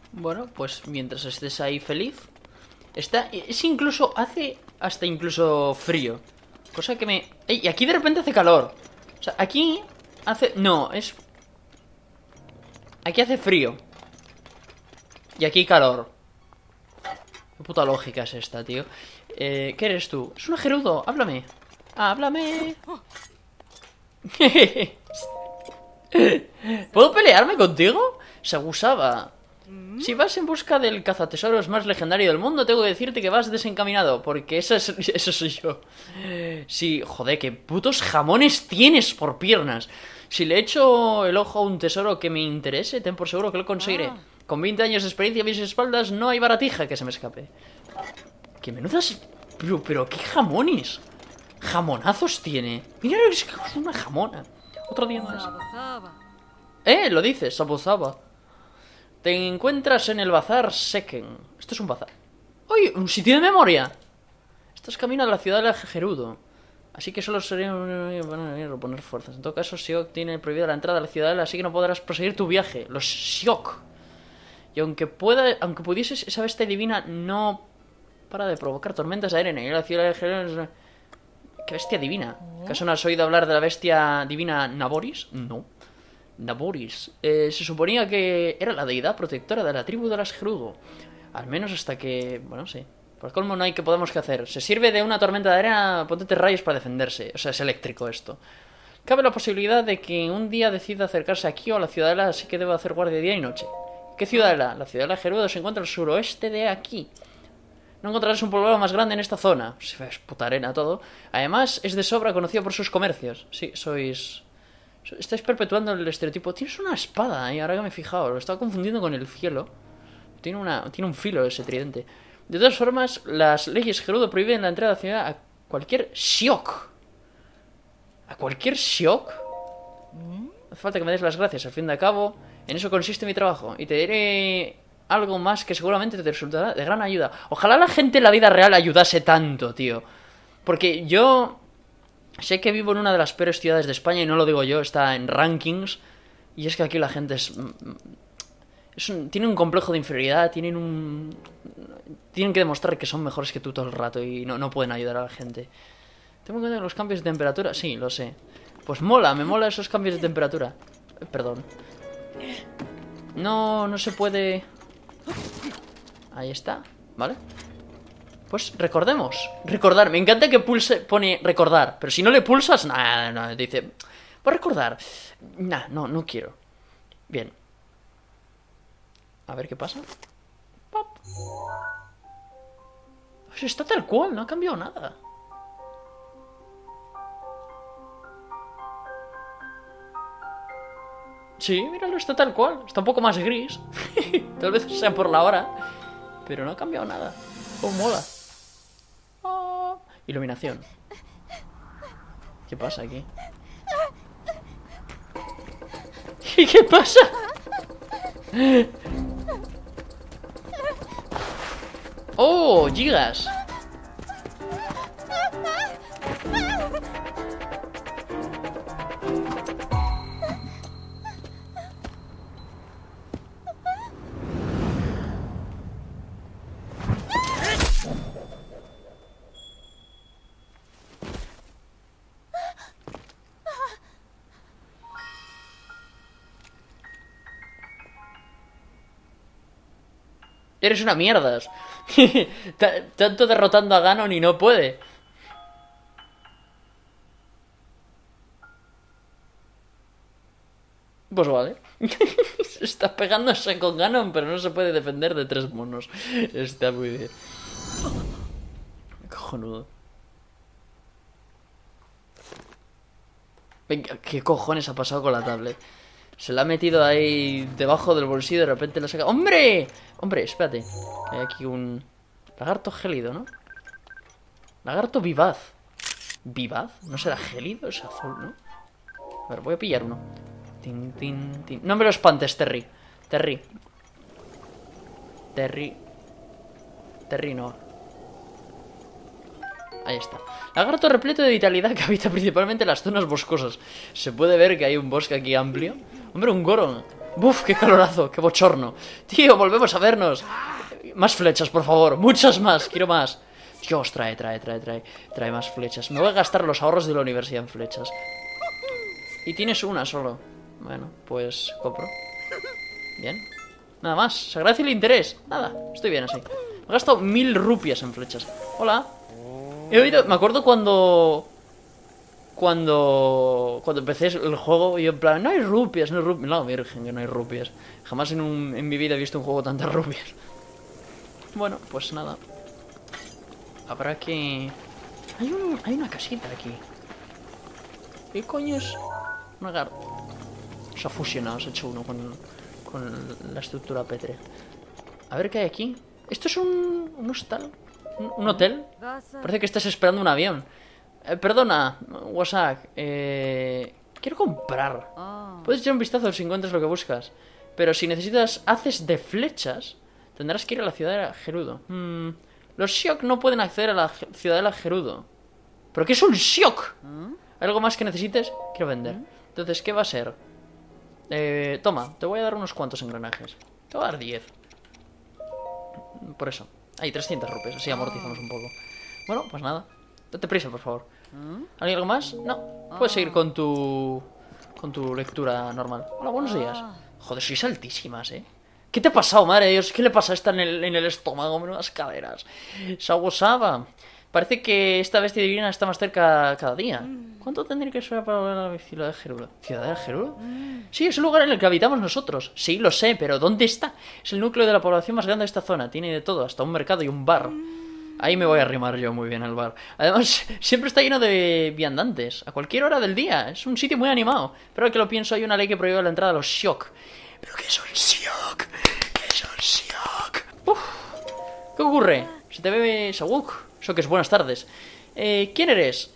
Bueno, pues mientras estés ahí feliz. Es incluso, hace hasta incluso frío. Cosa que me... ¡Ey! Y aquí de repente hace calor. O sea, aquí hace... No, es... Aquí hace frío. Y aquí calor. ¿Qué puta lógica es esta, tío? ¿Qué eres tú? Es un Gerudo, háblame. Háblame. ¿Puedo pelearme contigo? Sagusaba. Si vas en busca del cazatesoros más legendario del mundo, tengo que decirte que vas desencaminado, porque eso soy yo. Sí, joder, qué putos jamones tienes por piernas. Si le echo el ojo a un tesoro que me interese, ten por seguro que lo conseguiré. Con 20 años de experiencia a mis espaldas, no hay baratija que se me escape. ¡Qué menudas! Pero qué jamones. Jamonazos tiene. Mira, es una jamona. Otro día más. Lo dices, Sabuzaba. Te encuentras en el bazar Seken. Esto es un bazar. ¡Uy! ¡Un sitio de memoria! Estás camino a la ciudad de Gerudo. Así que solo sería poner fuerzas. En todo caso, Siok tiene prohibida la entrada a la ciudadela, así que no podrás proseguir tu viaje. Los Siok. Y aunque pudieses, esa bestia divina no para de provocar tormentas de arena. Y la ciudad de Gerudo... ¿Qué bestia divina? ¿Acaso no has oído hablar de la bestia divina Naboris? No. Naboris. Se suponía que era la deidad protectora de la tribu de las Gerudo. Al menos hasta que... Bueno, sí. Por colmo no hay que podemos que hacer. Se sirve de una tormenta de arena potentes rayos para defenderse. O sea, es eléctrico esto. Cabe la posibilidad de que un día decida acercarse aquí o a la ciudadela, así que debo hacer guardia día y noche. ¿Qué ciudadela? La ciudadela Gerudo se encuentra al suroeste de aquí. No encontrarás un poblado más grande en esta zona. Es puta arena todo. Además, es de sobra conocido por sus comercios. Sí, estáis perpetuando el estereotipo. Tienes una espada, ahora que me he fijado. Lo estaba confundiendo con el cielo. Tiene un filo ese tridente. De todas formas, las leyes Gerudo prohíben la entrada a la ciudad a cualquier Siok. ¿A cualquier Siok? Hace falta que me des las gracias. Al fin de cabo, en eso consiste mi trabajo. Y te diré algo más que seguramente te resultará de gran ayuda. Ojalá la gente en la vida real ayudase tanto, tío. Porque yo sé que vivo en una de las peores ciudades de España y no lo digo yo, está en rankings. Y es que aquí la gente tiene un complejo de inferioridad, tienen que demostrar que son mejores que tú todo el rato y no pueden ayudar a la gente. ¿Tengo en cuenta los cambios de temperatura? Sí, lo sé. Pues me mola esos cambios de temperatura. Perdón. No se puede... Ahí está, ¿vale? Pues recordemos. Recordar, me encanta que pone recordar. Pero si no le pulsas, nada, dice... Voy a recordar. No quiero. Bien. A ver qué pasa. ¡Pop! Pues está tal cual, no ha cambiado nada. Sí, míralo, está tal cual. Está un poco más gris. Tal vez sea por la hora. Pero no ha cambiado nada. Oh, mola. Oh, iluminación. ¿Qué pasa aquí? ¿Qué pasa? ¡Oh! ¡Gigas! Eres una mierda. Tanto derrotando a Ganon y no puede. Pues vale. Está pegándose con Ganon, pero no se puede defender de 3 monos. Está muy bien. Cojonudo. Venga, ¿qué cojones ha pasado con la tablet? Se la ha metido ahí debajo del bolsillo y de repente la saca... ¡Hombre! Hombre, espérate. Hay aquí un... Lagarto gélido, ¿no? Lagarto vivaz. ¿Vivaz? ¿No será gélido? Es azul, ¿no? A ver, voy a pillar uno. Tin, tin, tin. No me lo espantes, Terry. Terry no. Ahí está. Lagarto repleto de vitalidad que habita principalmente en las zonas boscosas. Se puede ver que hay un bosque aquí amplio. Hombre, un Goron. Buf, qué calorazo, qué bochorno. Tío, volvemos a vernos. Más flechas, por favor, muchas más, quiero más. Dios, trae más flechas. Me voy a gastar los ahorros de la universidad en flechas. Y tienes una solo. Bueno, pues compro. Bien. Nada más, se agradece el interés. Nada, estoy bien así. Me he gastado 1000 rupias en flechas. Hola. He oído, me acuerdo cuando empecé el juego, y yo en plan, no hay rupias, no hay rupias. No, virgen, que no hay rupias. Jamás en mi vida he visto un juego con tantas rupias. Bueno, pues nada. Habrá que... Hay una casita aquí. ¿Qué coño es? Un hogar. Se ha fusionado, se ha hecho uno con la estructura pétrea. A ver qué hay aquí. ¿Esto es un hostal? ¿Un hotel? Parece que estás esperando un avión. Perdona, Wasak. Quiero comprar. Puedes echar un vistazo si encuentras lo que buscas. Pero si necesitas haces de flechas, tendrás que ir a la ciudad de Gerudo. Los Shiok no pueden acceder a la ciudadela Gerudo. ¿Pero qué es un Shiok? ¿Hay algo más que necesites? Quiero vender. Entonces, ¿qué va a ser? Toma, te voy a dar unos cuantos engranajes. Te voy a dar 10. Por eso. Hay 300 rupias, así amortizamos un poco. Bueno, pues nada. Date prisa, por favor. ¿Hay algo más? No. Puedes seguir con tu lectura normal. Hola, buenos días. Joder, sois altísimas, ¿eh? ¿Qué te ha pasado, madre de Dios? ¿Qué le pasa a esta en el estómago? Menudas caderas. Sawosaba. Parece que esta bestia divina está más cerca cada día. ¿Cuánto tendría que esperar para volver a la ciudad de Gerudo? ¿Ciudad de Gerudo? Sí, es el lugar en el que habitamos nosotros. Sí, lo sé, pero ¿dónde está? Es el núcleo de la población más grande de esta zona. Tiene de todo, hasta un mercado y un bar. Ahí me voy a arrimar yo muy bien al bar. Además, siempre está lleno de viandantes. A cualquier hora del día. Es un sitio muy animado. Pero al que lo pienso, hay una ley que prohíbe la entrada a los Shiok. ¿Pero qué es un Shiok? ¿Qué es un Shiok? ¿Qué ocurre? Se te ve Sawuk. Eso que es buenas tardes. ¿Quién eres?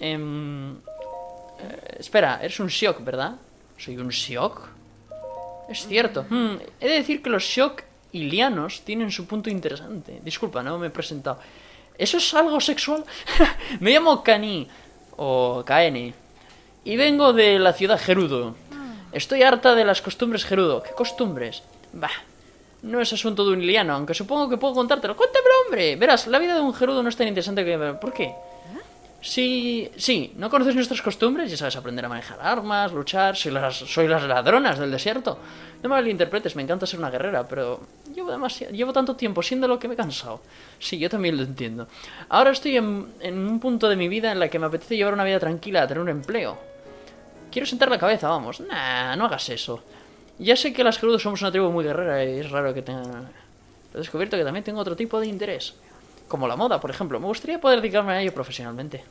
Espera, eres un Shiok, ¿verdad? ¿Soy un Shiok? Es cierto. He de decir que los Shiok ilianos tienen su punto interesante. Disculpa, no me he presentado. ¿Eso es algo sexual? Me llamo Kani, o Kaeni, y vengo de la ciudad Gerudo. Estoy harta de las costumbres Gerudo. ¿Qué costumbres? Bah, no es asunto de un iliano, aunque supongo que puedo contártelo. ¡Cuéntamelo, hombre! Verás, la vida de un Gerudo no es tan interesante que... ¿Por qué? Sí, ¿no conoces nuestras costumbres? Ya sabes, aprender a manejar armas, luchar, soy las ladronas del desierto. No me malinterpretes, me encanta ser una guerrera, pero llevo tanto tiempo siendo lo que me he cansado. Sí, yo también lo entiendo. Ahora estoy en un punto de mi vida en la que me apetece llevar una vida tranquila, tener un empleo. Quiero sentar la cabeza, vamos. Nah, no hagas eso. Ya sé que las Gerudos somos una tribu muy guerrera y es raro que tengan... He descubierto que también tengo otro tipo de interés. Como la moda, por ejemplo. Me gustaría poder dedicarme a ello profesionalmente.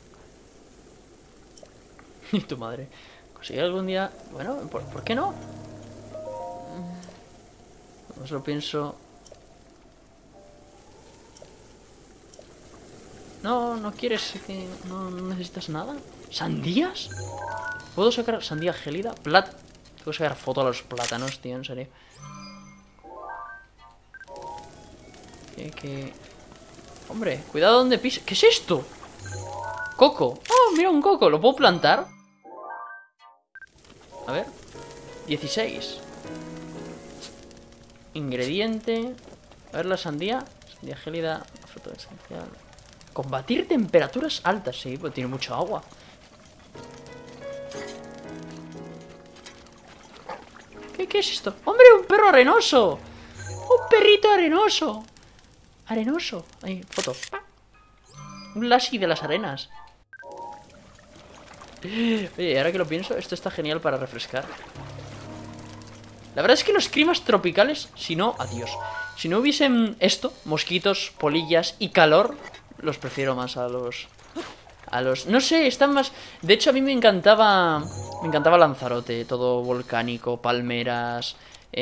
¿Y tu madre? ¿Conseguir algún día...? Bueno, ¿por qué no? Pues lo pienso... No quieres... ¿No necesitas nada? ¿Sandías? ¿Puedo sacar sandía gélida? Tengo que sacar foto a los plátanos, tío, en serio. Hombre, cuidado donde pises. ¿Qué es esto? Coco. Oh, mira un coco. ¿Lo puedo plantar? A ver. 16. Ingrediente. A ver la sandía. Sandía gélida. Fruta esencial. Combatir temperaturas altas. Sí, pues tiene mucho agua. ¿Qué es esto? ¡Hombre, un perro arenoso! ¡Un perrito arenoso! Arenoso. Ahí, foto. Un lassi de las arenas. Oye, ahora que lo pienso, esto está genial para refrescar. La verdad es que los climas tropicales, si no, adiós. Si no hubiesen esto, mosquitos, polillas y calor, los prefiero más a los... No sé, están más... De hecho, a mí me encantaba Lanzarote, todo volcánico, palmeras,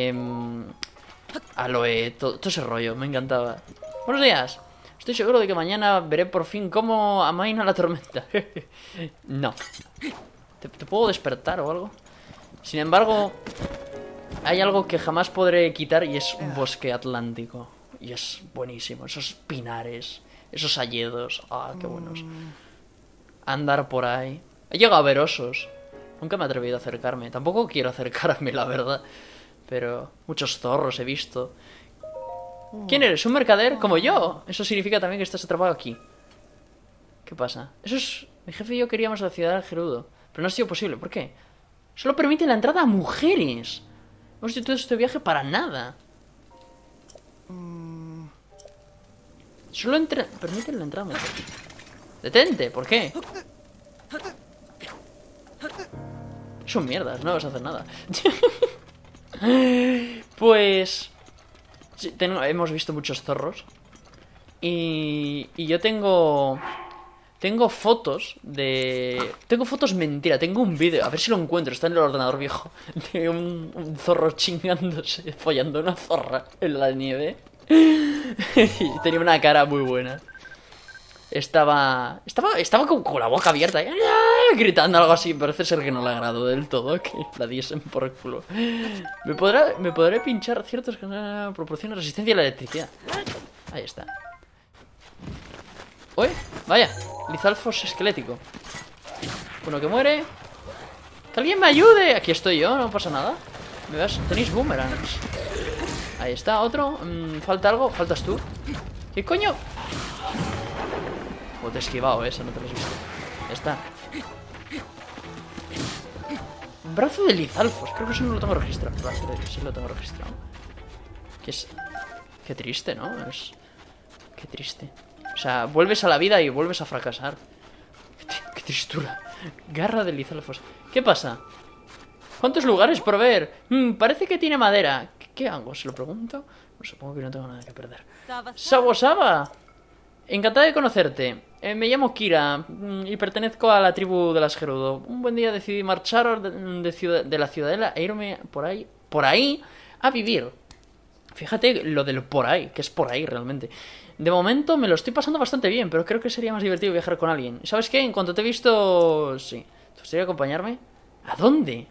aloe, todo ese rollo, me encantaba. Buenos días. Estoy seguro de que mañana veré por fin cómo amaina la tormenta. No. ¿Te puedo despertar o algo? Sin embargo, hay algo que jamás podré quitar y es un bosque atlántico. Y es buenísimo. Esos pinares, esos hayedos. Ah, qué buenos. Andar por ahí. He llegado a ver osos. Nunca me he atrevido a acercarme. Tampoco quiero acercarme, la verdad. Pero muchos zorros he visto. ¿Quién eres? ¿Un mercader? Como yo. Eso significa también que estás atrapado aquí. ¿Qué pasa? Eso es... Mi jefe y yo queríamos a la ciudad de Gerudo, pero no ha sido posible. ¿Por qué? Solo permite la entrada a mujeres. Hemos hecho todo este viaje para nada. Solo permiten la entrada a mujeres. Detente, ¿por qué? Son mierdas, no vas a hacer nada. Pues... sí, hemos visto muchos zorros. Y yo tengo... Tengo fotos de... Tengo fotos mentira, tengo un vídeo. A ver si lo encuentro, está en el ordenador viejo. De un zorro chingándose, follando una zorra en la nieve. Y tenía una cara muy buena. Estaba con la boca abierta, gritando algo así. Parece ser que no le agradó del todo que la diesen por el culo. Me podré pinchar ciertos que proporcionan resistencia a la electricidad. Ahí está. ¡Uy! Vaya, Lizalfos esquelético. Uno que muere. ¡Que alguien me ayude! Aquí estoy yo, no pasa nada. ¿Me ves? Tenéis boomerangs. Ahí está, otro. ¿Falta algo? ¿Faltas tú? ¿Qué coño? Oh, te he esquivado, eso no te lo has visto. Ya está. Brazo de Lizalfos. Creo que eso no lo tengo registrado. Brazo de... sí lo tengo registrado. Que es... Qué triste, ¿no? Es... Qué triste. O sea, vuelves a la vida y vuelves a fracasar. Qué tristura. Garra de Lizalfos. ¿Qué pasa? ¿Cuántos lugares por ver? Parece que tiene madera. ¿Qué hago? ¿Se lo pregunto? Pues supongo que no tengo nada que perder. ¡Sabo Saba! Encantada de conocerte. Me llamo Kira y pertenezco a la tribu de las Gerudo. Un buen día decidí marchar de la ciudadela e irme por ahí a vivir. Fíjate lo del por ahí, que es por ahí realmente. De momento me lo estoy pasando bastante bien, pero creo que sería más divertido viajar con alguien. ¿Sabes qué? En cuanto te he visto... sí. ¿Te gustaría acompañarme? ¿A dónde?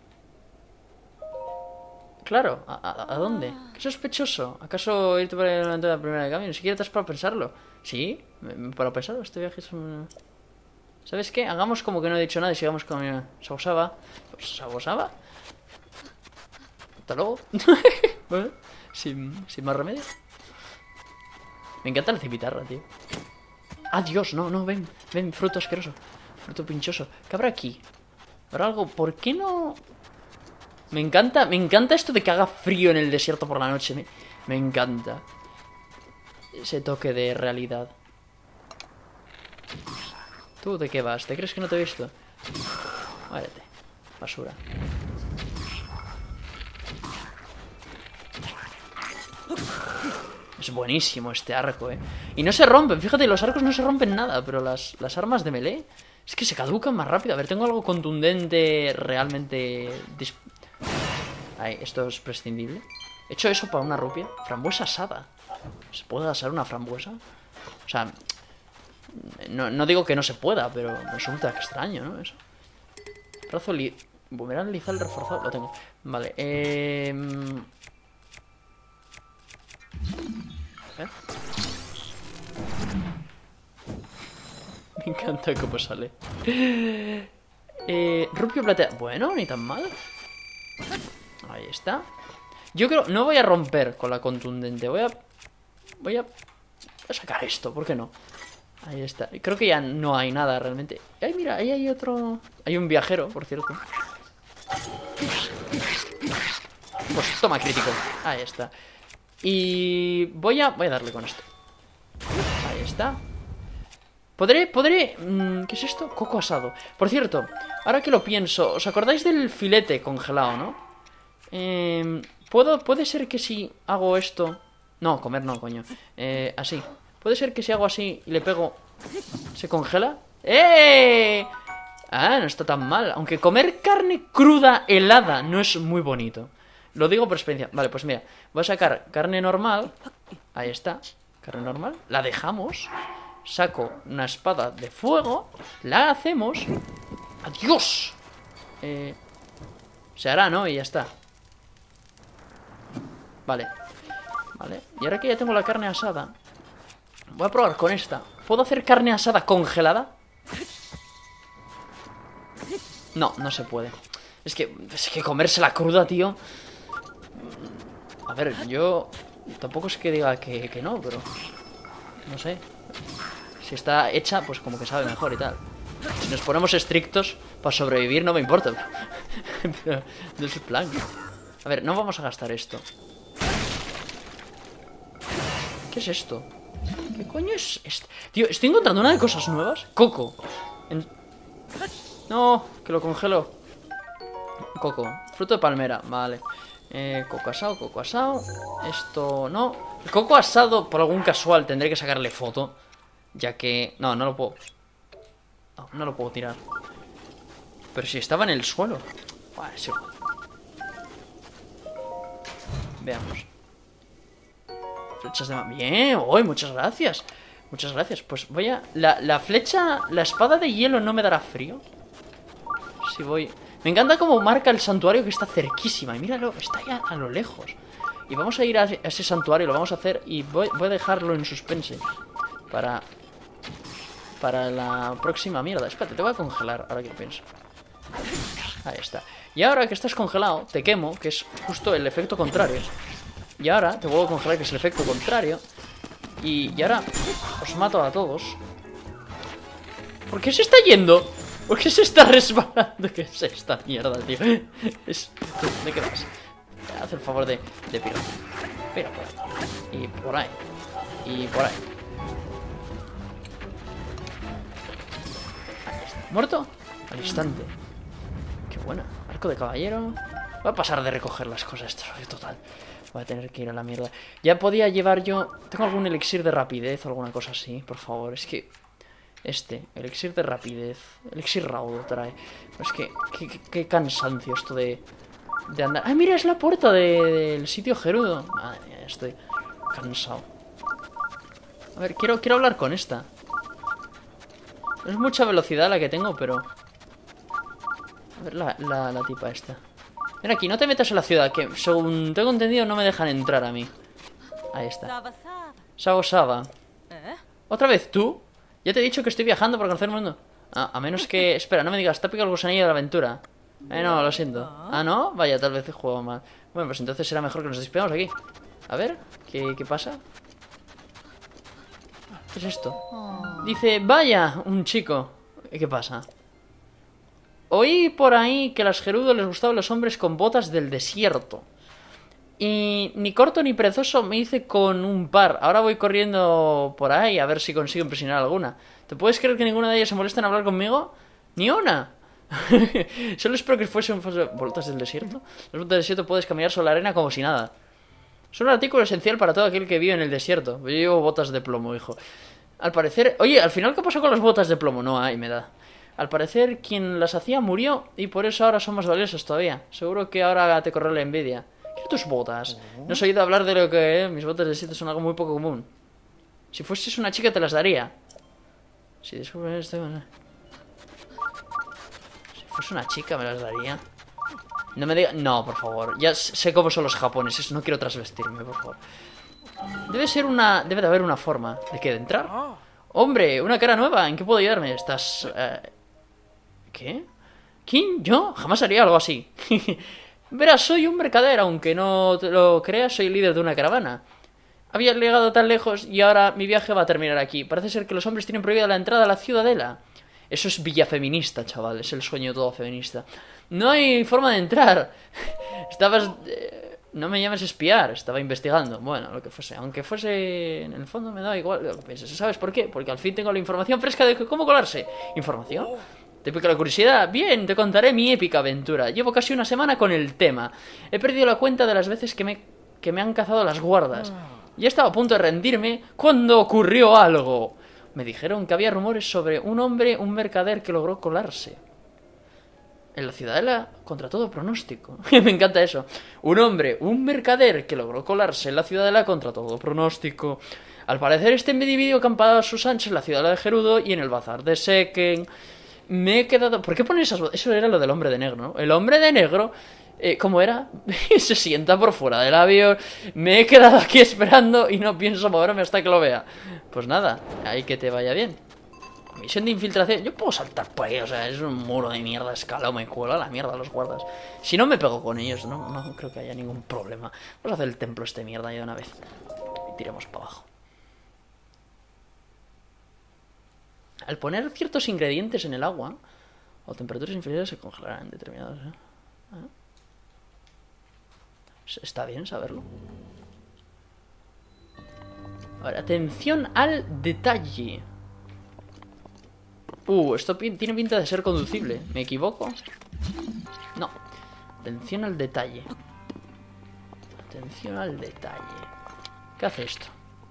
Claro, ¿a dónde? Qué sospechoso. ¿Acaso irte por la entrada primera de cambio? Ni siquiera te has para pensarlo. ¿Sí? Para pensarlo, este viaje es un... ¿Sabes qué? Hagamos como que no he dicho nada y sigamos con mi Sabosaba. Pues Sabosaba. Hasta luego. Bueno, sin más remedio. Me encanta la cimitarra, tío. ¡Ah, Dios! No, ven, fruto asqueroso. Fruto pinchoso. ¿Qué habrá aquí? ¿Habrá algo? ¿Por qué no...? Me encanta esto de que haga frío en el desierto por la noche. Me encanta. Ese toque de realidad. ¿Tú de qué vas? ¿Te crees que no te he visto? Váyate. Basura. Es buenísimo este arco, Y no se rompen, fíjate, los arcos no se rompen nada. Pero las armas de melee es que se caducan más rápido. A ver, tengo algo contundente realmente... Ahí, esto es prescindible. He hecho eso para una rupia. Frambuesa asada. ¿Se puede asar una frambuesa? O sea, no digo que no se pueda, pero me resulta extraño, ¿no? Eso. Brazo Boomerang lizal reforzado. Lo tengo. Vale, a ver. Me encanta cómo sale. Rupio plateado. Bueno, ni tan mal. Ahí está. Yo creo... No voy a romper con la contundente. Voy a sacar esto. ¿Por qué no? Ahí está. Creo que ya no hay nada realmente. Ay, mira, ahí hay otro... Hay un viajero, por cierto. Pues toma crítico. Ahí está. Y voy a darle con esto. Ahí está. ¿Podré? ¿Qué es esto? Coco asado. Por cierto, ahora que lo pienso, ¿os acordáis del filete congelado, no? Puede ser que si hago esto... No, comer no, coño. Así. Puede ser que si hago así y le pego... ¿Se congela? ¡Eh! Ah, no está tan mal. Aunque comer carne cruda helada no es muy bonito. Lo digo por experiencia. Vale, pues mira. Voy a sacar carne normal. Ahí está. Carne normal. La dejamos. Saco una espada de fuego. La hacemos. ¡Adiós! Se hará, ¿no? Y ya está. Vale. Vale. Y ahora que ya tengo la carne asada, voy a probar con esta. ¿Puedo hacer carne asada congelada? No, no se puede. Es que comérsela cruda, tío. A ver, yo tampoco es que diga que no, pero no sé. Si está hecha, pues como que sabe mejor y tal. Si nos ponemos estrictos para sobrevivir no me importa. Pero no es el plan. A ver, no vamos a gastar esto. ¿Qué es esto? ¿Qué coño es esto? Tío, estoy encontrando una de cosas nuevas. Coco. No, que lo congelo. Coco, fruto de palmera, vale. Coco asado, coco asado. Esto no. El coco asado, por algún casual, tendré que sacarle foto. Ya que... No, no lo puedo. No lo puedo tirar. Pero si estaba en el suelo. Buah, es igual. Veamos. Flechas de... Bien, uy, muchas gracias. Muchas gracias. Pues voy a... La flecha... La espada de hielo no me dará frío. Si voy... Me encanta cómo marca el santuario que está cerquísima. Y míralo, está ya a lo lejos. Y vamos a ir a ese santuario, lo vamos a hacer. Y voy a dejarlo en suspense. Para la próxima mierda. Espérate, te voy a congelar, ahora que lo pienso. Ahí está. Y ahora que estás congelado, te quemo, que es justo el efecto contrario. Y ahora te vuelvo a congelar, que es el efecto contrario. Y ahora os mato a todos. ¿Por qué se está yendo? ¿Por qué se está resbalando? ¿Qué es esta mierda, tío? ¿De qué vas? Haz el favor de pirar. Pira por ahí. Y por ahí. Y por ahí. Ahí está. ¿Muerto? Al instante. Qué buena. Arco de caballero. Voy a pasar de recoger las cosas. Esto es total. Voy a tener que ir a la mierda. Ya podía llevar yo... ¿Tengo algún elixir de rapidez o alguna cosa así? Por favor, es que... elixir de rapidez. Elixir raudo trae. Pero es que... Qué cansancio esto de andar. ¡Ah, mira! Es la puerta del sitio Gerudo. Madre mía, estoy cansado. A ver, quiero hablar con esta. No es mucha velocidad la que tengo, pero... A ver, la tipa esta. Ven aquí, no te metas en la ciudad, que según tengo entendido no me dejan entrar a mí. Ahí está. Sabo Saba. ¿Otra vez tú? Ya te he dicho que estoy viajando para conocer el mundo. A menos que... Espera, no me digas, te ha picado el gusanillo de la aventura. No, lo siento. Ah, ¿no? Vaya, tal vez juego mal. Bueno, pues entonces será mejor que nos despidamos aquí. A ver, ¿qué pasa? ¿Qué es esto? Dice, vaya, un chico. ¿Qué pasa? Oí por ahí que a las Gerudo les gustaban los hombres con botas del desierto. Y ni corto ni perezoso me hice con un par. Ahora voy corriendo por ahí a ver si consigo impresionar alguna. ¿Te puedes creer que ninguna de ellas se molesta en hablar conmigo? ¡Ni una! Solo espero que fuesen botas del desierto. Las botas del desierto puedes caminar sobre la arena como si nada. Son un artículo esencial para todo aquel que vive en el desierto. Yo llevo botas de plomo, hijo. Al parecer... Oye, al final, ¿qué pasó con las botas de plomo? No, ahí me da. Al parecer, quien las hacía murió y por eso ahora son más valiosos todavía. Seguro que ahora te corre la envidia. ¿Qué tus botas? No has oído hablar de lo que... Mis botas de desierto son algo muy poco común. Si fueses una chica te las daría. Si descubres esto... Si fuese una chica me las daría. No me digas... No, por favor. Ya sé cómo son los japoneses. No quiero trasvestirme, por favor. Debe de haber una forma. ¿De qué? ¿De entrar? Hombre, una cara nueva. ¿En qué puedo ayudarme? Estás... ¿Qué? ¿Quién? ¿Yo? Jamás haría algo así. Verás, soy un mercader. Aunque no te lo creas, soy líder de una caravana. Había llegado tan lejos y ahora mi viaje va a terminar aquí. Parece ser que los hombres tienen prohibida la entrada a la ciudadela. Eso es villa feminista, chaval. Es el sueño todo feminista. No hay forma de entrar. Estabas... no me llames espiar. Estaba investigando. Bueno, lo que fuese. Aunque fuese... En el fondo me da igual lo que pienses. ¿Sabes por qué? Porque al fin tengo la información fresca de cómo colarse. ¿Información? ¿Te pica la curiosidad? Bien, te contaré mi épica aventura. Llevo casi una semana con el tema. He perdido la cuenta de las veces que me han cazado las guardas. Ya estaba a punto de rendirme cuando ocurrió algo. Me dijeron que había rumores sobre un hombre, un mercader que logró colarse en la ciudadela contra todo pronóstico. Me encanta eso. Un hombre, un mercader que logró colarse en la ciudadela contra todo pronóstico. Al parecer este individuo acampaba a sus anchas en la ciudadela de Gerudo y en el bazar de Seken. Me he quedado... ¿Por qué ponen esas... Eso era lo del hombre de negro, ¿no? El hombre de negro... ¿Cómo era? Se sienta por fuera del avión. Me he quedado aquí esperando y no pienso moverme hasta que lo vea. Pues nada, ahí que te vaya bien. Misión de infiltración. Yo puedo saltar por ahí, o sea, es un muro de mierda. Escalado, me cuelo a la mierda los guardas. Si no me pego con ellos, no creo que haya ningún problema. Vamos a hacer el templo este mierda ya de una vez. Y tiremos para abajo. Al poner ciertos ingredientes en el agua, a temperaturas inferiores se congelarán en determinados... Está bien saberlo. Ahora, atención al detalle. Esto tiene pinta de ser conducible. ¿Me equivoco? No. Atención al detalle. Atención al detalle. ¿Qué hace esto?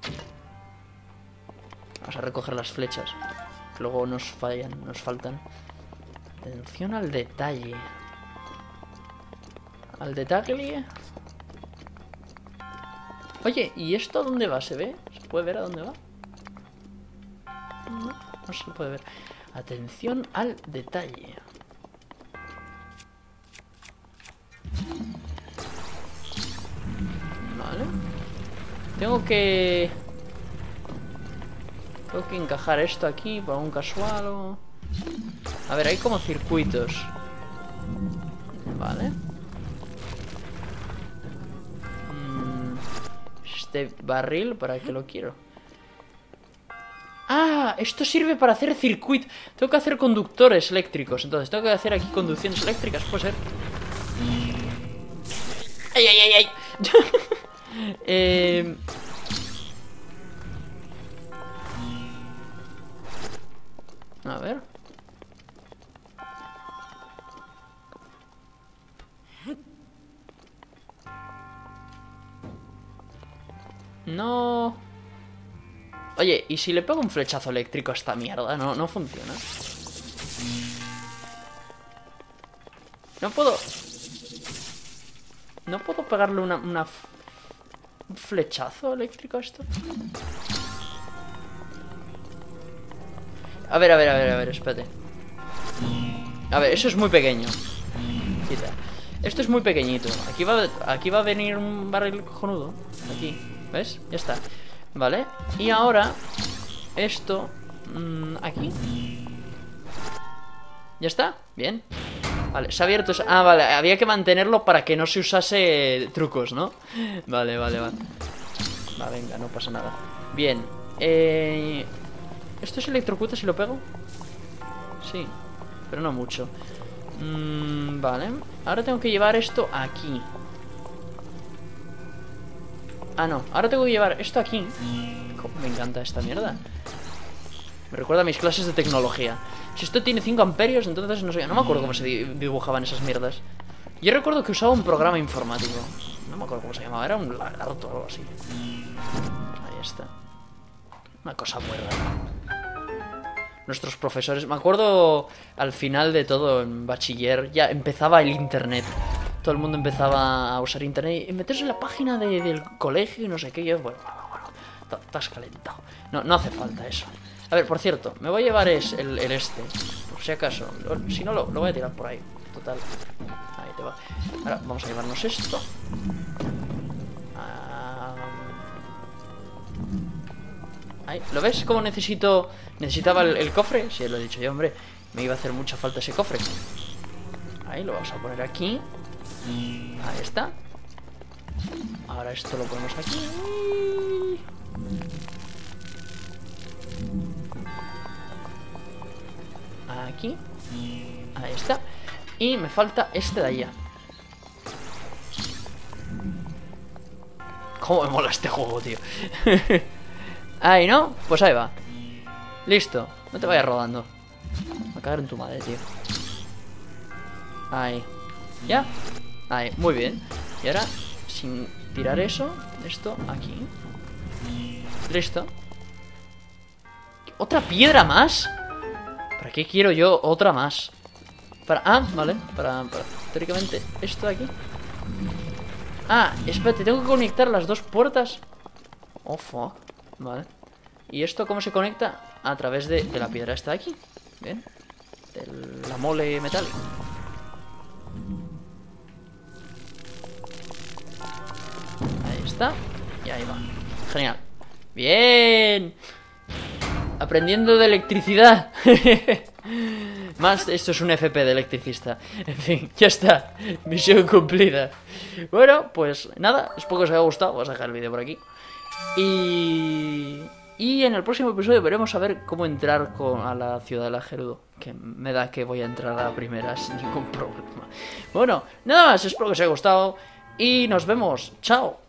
Vamos a recoger las flechas. Que luego nos faltan. Atención al detalle. Al detalle. Oye, ¿y esto a dónde va? ¿Se ve? ¿Se puede ver a dónde va? No se puede ver. Atención al detalle. Vale. Tengo que encajar esto aquí para un casual o... A ver, hay como circuitos. Vale. Este barril, ¿para qué lo quiero? Ah, esto sirve para hacer circuitos. Tengo que hacer conductores eléctricos. Entonces, tengo que hacer aquí conducciones eléctricas. Puede ser. ¡Ay, ay, ay, ay! A ver. No. Oye, ¿y si le pego un flechazo eléctrico a esta mierda? No funciona. No puedo pegarle un flechazo eléctrico a esto. A ver, espérate. A ver, eso es muy pequeño. Quita. Esto es muy pequeñito. Aquí va a venir un barril cojonudo. Aquí, ¿ves? Ya está. Vale. Y ahora esto aquí. ¿Ya está? Bien. Vale, se ha abierto. Ah, vale, había que mantenerlo para que no se usase trucos, ¿no? Vale. Va, venga, no pasa nada. Bien. ¿Esto se electrocuta si lo pego? Sí, pero no mucho. Vale. Ahora tengo que llevar esto aquí. Ah, no. Ahora tengo que llevar esto aquí. Me encanta esta mierda. Me recuerda a mis clases de tecnología. Si esto tiene 5 amperios, entonces no sé. No me acuerdo cómo se dibujaban esas mierdas. Yo recuerdo que usaba un programa informático. No me acuerdo cómo se llamaba. Era un lagarto o algo así. Ahí está. Una cosa muy rara. Nuestros profesores... Me acuerdo al final de todo, en bachiller, ya empezaba el internet. Todo el mundo empezaba a usar internet y meterse en la página del colegio y no sé qué. Yo, bueno, estás calentado. No hace falta eso. A ver, por cierto, me voy a llevar el este, por si acaso. Si no, lo voy a tirar por ahí. Total. Ahí te va. Ahora vamos a llevarnos esto. Ahí. ¿Lo ves? ¿Cómo necesitaba el cofre? Sí, lo he dicho yo, hombre. Me iba a hacer mucha falta ese cofre. Ahí, lo vamos a poner aquí. Ahí está. Ahora esto lo ponemos aquí. Aquí. Ahí está. Y me falta este de allá. Cómo me mola este juego, tío. Ahí, ¿no? Pues ahí va. Listo. No te vayas rodando. Va a cagar en tu madre, tío. Ahí. ¿Ya? Ahí, muy bien. Y ahora, sin tirar eso, esto aquí. Listo. ¿Otra piedra más? ¿Para qué quiero yo otra más? Vale. Para teóricamente esto de aquí. Espérate, tengo que conectar las dos puertas. Oh, fuck. Vale. ¿Y esto cómo se conecta? A través de la piedra esta de aquí. Bien. De la mole metálica. Ahí está. Y ahí va. Genial. Bien. Aprendiendo de electricidad. Más, esto es un FP de electricista. En fin, ya está. Misión cumplida. Bueno, pues nada, espero que os haya gustado. Voy a sacar el vídeo por aquí. Y en el próximo episodio veremos a ver cómo entrar a la ciudad de la Gerudo. Que me da que voy a entrar a la primera sin ningún problema. Bueno, nada más, espero que os haya gustado. Y nos vemos. Chao.